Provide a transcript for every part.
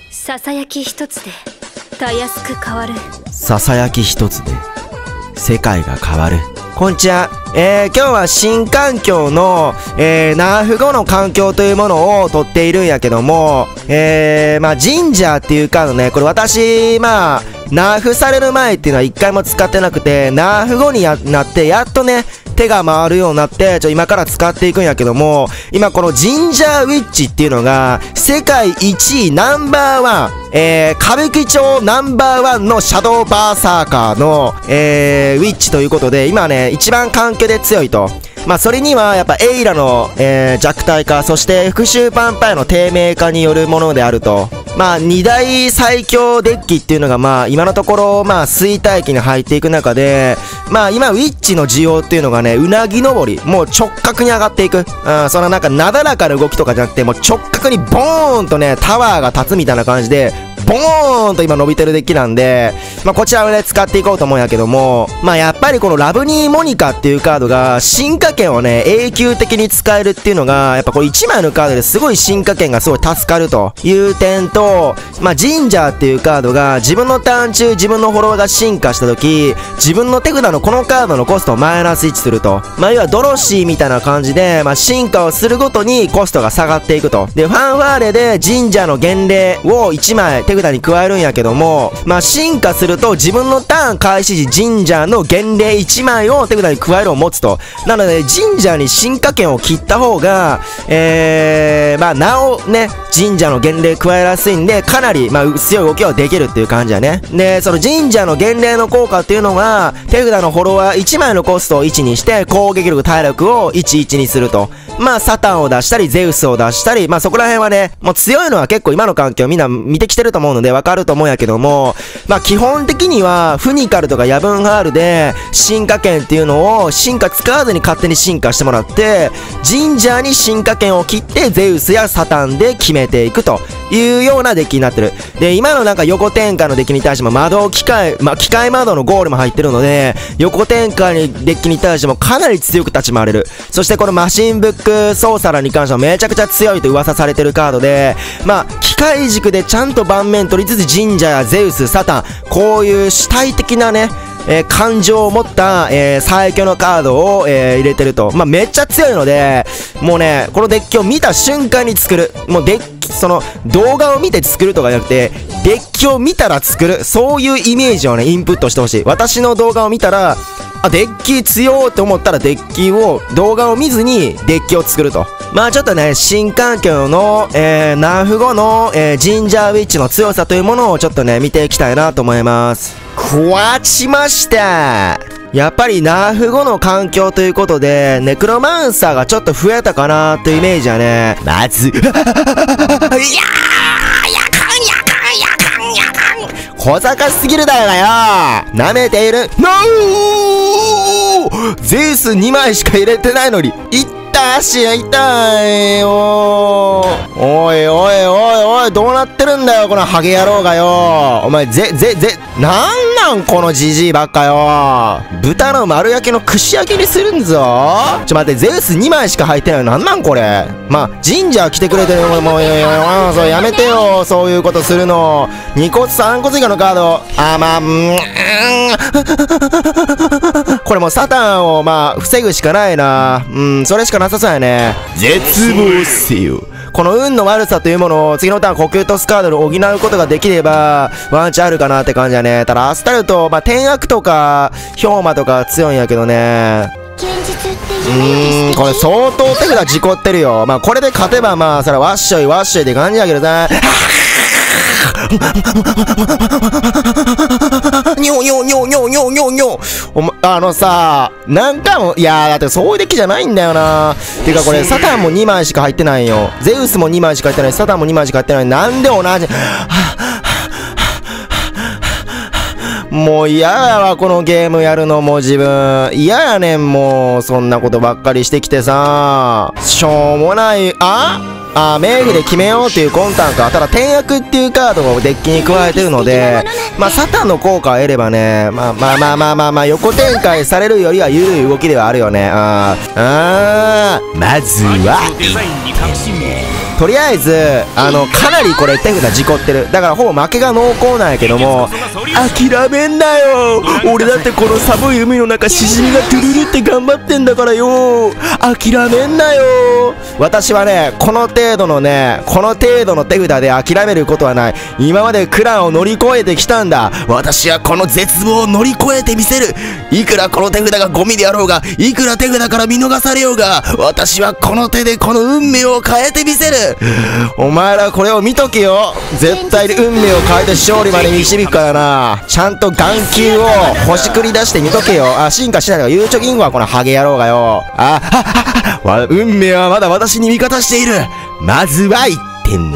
ささやき一つでたやすく変わる。 ささやき一つで世界が変わる。こんにちは。今日は新環境の、ナーフ後の環境というものを取っているんやけども、ジンジャーっていうカードね、これ私、ナーフされる前っていうのは一回も使ってなくて、ナーフ後になって、やっとね、手が回るようになって、今から使っていくんやけども、今このジンジャーウィッチっていうのが、世界1位ナンバーワン、歌舞伎町ナンバーワンのシャドーバーサーカーの、ウィッチということで、今ね、一番環境で強いと。それには、やっぱエイラの、弱体化、そして復讐パンパイの低迷化によるものであると。二大最強デッキっていうのが今のところ衰退期に入っていく中で、今ウィッチの需要っていうのがね、うなぎ登り、もう直角に上がっていく。そのなだらかな動きとかじゃなくて、もう直角にボーンとね、タワーが立つみたいな感じで、ボーンと今伸びてるデッキなんで、こちらをね、使っていこうと思うんやけども、やっぱりこのラブニーモニカっていうカードが、進化権をね、永久的に使えるっていうのが、やっぱこれ1枚のカードですごい進化権がすごい助かるという点と、ジンジャーっていうカードが、自分のターン中、自分のフォロワーが進化した時、自分の手札のこのカードのコストをマイナス1すると。要はドロシーみたいな感じで、進化をするごとにコストが下がっていくと。で、ファンファーレでジンジャーの限例を1枚手札に加えるんやけども、進化すると自分のターン開始時ジンジャーの限例1枚を手札に加えるを持つと。なので、ジンジャーに進化権を切った方が、なおね、ジンジャーの限例加えやすいんで、かなり、強い動きをできるっていう感じだね。で、そのジンジャーの限例の効果っていうのが、手札のフォロワー1枚のコストを1にして、攻撃力、体力を1にすると。サタンを出したり、ゼウスを出したり、そこら辺はね、もう強いのは結構今の環境みんな見てきてると思うのでわかると思うんやけども、基本的には、フニカルとかヤブンハールで、進化権っていうのを、進化使わずに勝手に進化してもらって、ジンジャーに進化権を切って、ゼウスやサタンで決めていくというようなデッキになってる。で、今の横展開のデッキに対しても機械窓のゴールも入ってるので、横展開にデッキに対してもかなり強く立ち回れる。そしてこのマシンブックソーサラーに関してはめちゃくちゃ強いと噂されてるカードで、機械軸でちゃんと盤面取りつつジンジャーやゼウス、サタン、こういう主体的なね、感情を持った、最強のカードを、入れてると。めっちゃ強いので、もうね、このデッキを見た瞬間に作る。もうデッキ、その動画を見て作るとかじゃなくて、デッキを見たら作る。そういうイメージをね、インプットしてほしい。私の動画を見たら、デッキ強って思ったらデッキを、動画を見ずにデッキを作ると。ちょっとね、新環境の、ナーフ後の、ジンジャーウィッチの強さというものをちょっとね、見ていきたいなと思います。壊ちました。やっぱりナーフ後の環境ということで、ネクロマンサーがちょっと増えたかなというイメージはね。まず、小賢すぎるだよなよ。舐めている。ゼウス2枚しか入れてないのに、足痛いよ。おい、どうなってるんだよ、このハゲ野郎がよ。お前、なんこのジジイばっかよ。豚の丸焼きの串焼きにするんぞ。待って、ゼウス2枚しか入ってないの。なんこれ。ジンジャー来てくれてる。もう、そうやめてよ、そういうことするの。2骨3骨以下のカード。これもうサタンを防ぐしかないな。それしかなさそうやね。絶望せよ。この運の悪さというものを次のターン呼吸とスカードで補うことができればワンチャンあるかなって感じだね。ただアスタルト、天悪とか氷馬とか強いんやけどね。これ相当手札事故ってるよ。これで勝てばそれはワッショイって感じやけどさ。にょ何回も、だってそういうデッキじゃないんだよな。てかこれ、サタンも2枚しか入ってないよ。ゼウスも2枚しか入ってない。サタンも2枚しか入ってない。なんで同じ。もう嫌やわ、このゲームやるのも自分。嫌やねん、もう。そんなことばっかりしてきてさ。しょうもない、名義で決めようっていう魂胆か。ただ、天悪っていうカードをデッキに加えてるので、サタンの効果を得ればね、横展開されるよりは緩い動きではあるよね。まずは、 とりあえずかなりこれ手札事故ってる。だからほぼ負けが濃厚なんやけども、諦めんなよ。俺だってこの寒い海の中シジミがトゥルルって頑張ってんだからよ。諦めんなよ。私はねこの程度の手札で諦めることはない。今まで苦難を乗り越えてきたんだ。私はこの絶望を乗り越えてみせる。いくらこの手札がゴミであろうが、いくら手札から見逃されようが、私はこの手でこの運命を変えてみせる。お前らこれを見とけよ。絶対に運命を変えて勝利まで導くからな。ちゃんと眼球をほじくり出して見とけよ。進化しないのがゆうちょ銀河はこのハゲ野郎がよ。運命はまだ私に味方している。まずは1点目。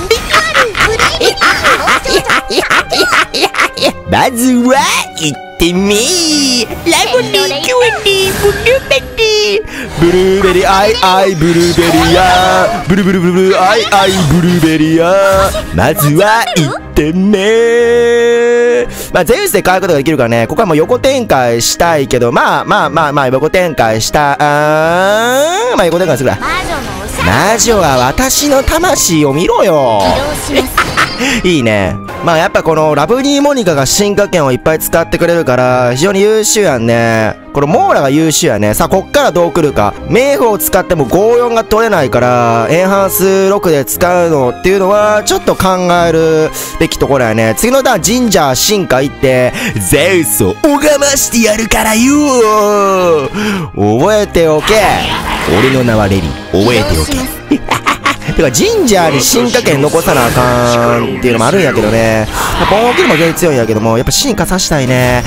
まずは1点目。ラブリーキューティーブルーベリーブルーベリーアイアイブルーベリーやブルブルブルブルアイアイブルーベリーや。まずは1点目。ゼウスで変えることができるからね、ここはもう横展開したいけど、横展開した横展開するから魔女は私の魂を見ろよ。いいね。やっぱこのラブニーモニカが進化剣をいっぱい使ってくれるから非常に優秀やんね。これモーラが優秀やね。さあこっからどう来るか。冥府を使っても54が取れないからエンハンス6で使うのっていうのはちょっと考えるべきところやね。次のターンジンジャー進化いってゼウスを拝ましてやるからよ。覚えておけ。俺の名はレリー。覚えておけ。てかジンジャーに進化権残さなあかんっていうのもあるんやけどね。ボーンキルも全然強いんやけども、やっぱ進化させたいね。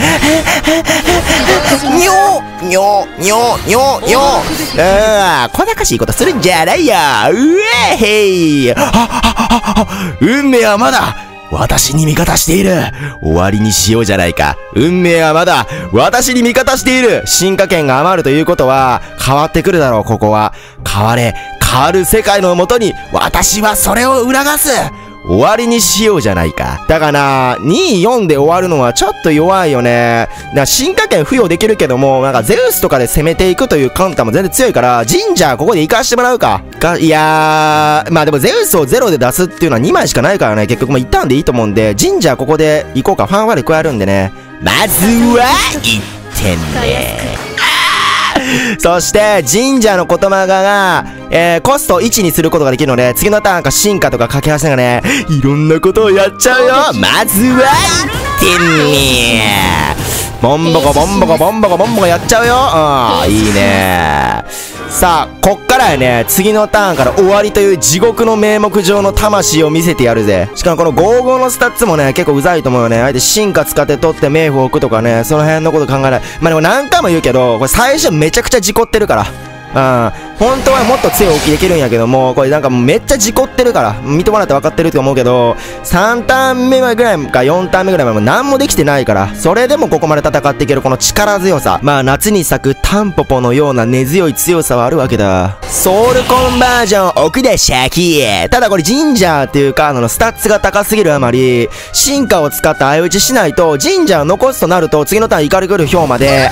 にょにょにょにょにょ。小賢しいことするんじゃないよ。へい。運命はまだ私に味方している。終わりにしようじゃないか。運命はまだ私に味方している。進化権が余るということは変わってくるだろう。ここは変わる世界のもとに私はそれを促す。終わりにしようじゃないか。だから2、4で終わるのはちょっと弱いよね。だから進化権付与できるけども、ゼウスとかで攻めていくというカウンターも全然強いから、ジンジャーここで行かしてもらうか。いやー、でもゼウスを0で出すっていうのは2枚しかないからね。結局もう一旦でいいと思うんで、ジンジャーここで行こうか。ファンワール加えるんでね。まずは1点目。そしてジンジャーの言葉がコスト1にすることができるので、次のターンか進化とか掛け合わせがね、いろんなことをやっちゃうよ。まずは1点目。ボンボコボンボコボンボコボンボコやっちゃうよ。いいね。さあこっからやね、次のターンから終わりという地獄の名目上の魂を見せてやるぜ。しかもこの55のスタッツもね結構うざいと思うよね。相手進化使って取って冥府を置くとかね、その辺のこと考えない。でも何回も言うけど、これ最初めちゃくちゃ事故ってるから。本当はもっと強い置きできるんやけども、これなんかもうめっちゃ事故ってるから、見てもらって分かってると思うけど、3ターン目ぐらいか4ターン目ぐらいまでも何もできてないから、それでもここまで戦っていけるこの力強さ。夏に咲くタンポポのような根強い強さはあるわけだ。ソウルコンバージョン置くでシャキー。ただこれジンジャーっていうカードのスタッツが高すぎるあまり、進化を使って相打ちしないと、ジンジャーを残すとなると、次のターン怒り来る氷まで、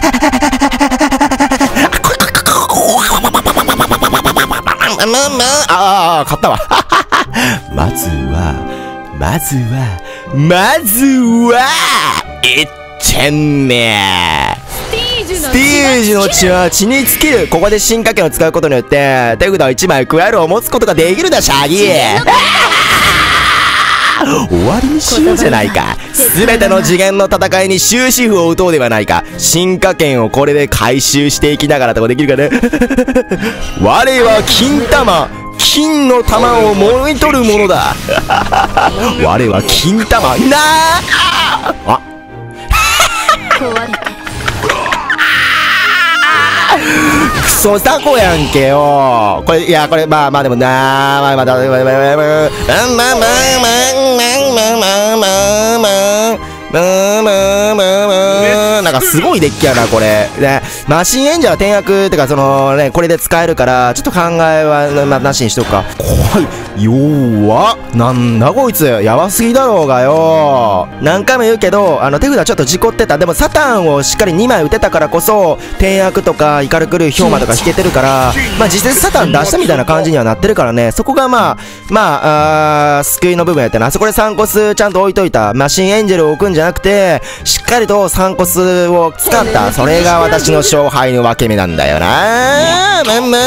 勝ったわ。まずは1点目。ステージの血は血に尽きる。ここで進化権を使うことによって手札を1枚加えるを持つことができるだ。シャギー。終わりにしようじゃないか。全ての次元の戦いに終止符を打とうではないか。進化権をこれで回収していきながらとかできるかね。我は金玉、金の玉をもぎ取るものだ。我は金玉なあ。クソ雑魚やんけよ。これいやこれでもななんかわ、すごいデッキやな、これ。ね、マシンエンジャーは転役ってか、そのね、これで使えるから、ちょっと考えは、まあ、なしにしとくか。怖い。弱っ。なんだこいつ。やばすぎだろうがよ。何回も言うけど、手札ちょっと事故ってた。でも、サタンをしっかり2枚打てたからこそ、転役とか、イカルクルー、ヒョウマとか引けてるから、まあ、実質サタン出したみたいな感じにはなってるからね、そこがまあ、救いの部分やったな。あそこで3コスちゃんと置いといた。マシンエンジェルを置くんじゃなくて、しっかりと3コスを使った。それが私の勝敗の分け目なんだよな。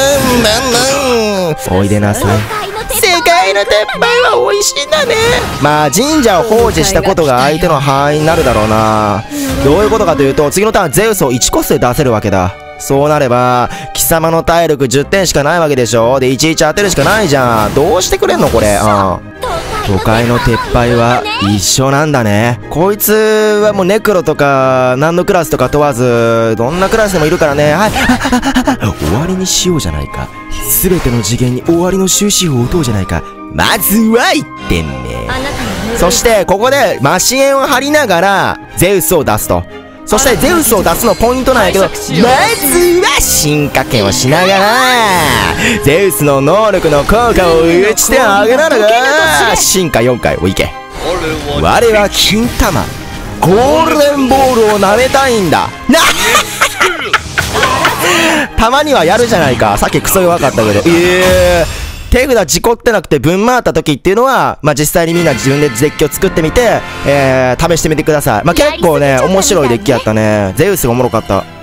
おいでなさい。世界の鉄板は美味しいんだね。まあ神社を放置したことが相手の範囲になるだろうな。どういうことかというと、次のターンゼウスを1コスで出せるわけだ。そうなれば貴様の体力10点しかないわけでしょ。で11当てるしかないじゃん。どうしてくれんのこれ。都会の鉄板は一緒なんだね。こいつはもうネクロとか何のクラスとか問わずどんなクラスでもいるからね。はい終わりにしようじゃないか。全ての次元に終わりの終止符を打とうじゃないか。まずは1点目。そしてここでマシエンを張りながらゼウスを出すと。そしてゼウスを出すのポイントなんやけど、まずは進化剣をしながらゼウスの能力の効果を打ちてあげながら進化4回をいけ。我は金玉ゴールデンボールを舐めたいんだなたまにはやるじゃないか。さっきクソ弱かったけど。手札事故ってなくて分回った時っていうのは、まあ、実際にみんな自分でデッキを作ってみて、試してみてください。まあ、結構ね、面白いデッキやったね。ゼウスがおもろかった。